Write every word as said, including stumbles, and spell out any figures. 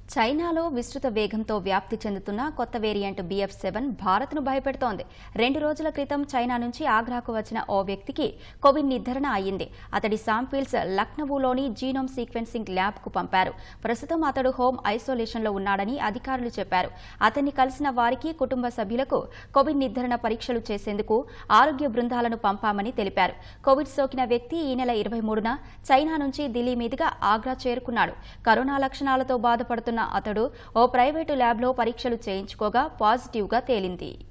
చైనాలో విస్తృత వేగంతో వ్యాప్తి చెందుతున్న కొత్త వేరియంట్ బి ఎఫ్ సెవెన్ భారత్ను భయపెడుతోంది. రెండు రోజుల క్రితం చైనా నుంచి ఆగ్రాకు వచ్చిన ఓ వ్యక్తికి కోవిడ్ నిర్ధారణ అయ్యింది. అతడి శాంపిల్స్ లక్నవూలోని జీనోమ్ సీక్వెన్సింగ్ ల్యాబ్కు పంపారు. ప్రస్తుతం అతడు హోమ్ ఐసోలేషన్లో ఉన్నాడని అధికారులు చెప్పారు. అతన్ని కలిసిన వారికి, కుటుంబ సభ్యులకు కోవిడ్ నిర్ధారణ పరీక్షలు చేసేందుకు ఆరోగ్య బృందాలను పంపామని తెలిపారు. కోవిడ్ సోకిన వ్యక్తి ఈ నెల ఇరవై మూడున చైనా నుంచి ఢిల్లీ మీదుగా ఆగ్రా చేరుకున్నాడు. కరోనా లక్షణాలతో బాధపడుతున్న అతడు ఓ ప్రైవేటు ల్యాబ్లో పరీక్షలు చేయించుకోగా పాజిటివ్గా తేలింది.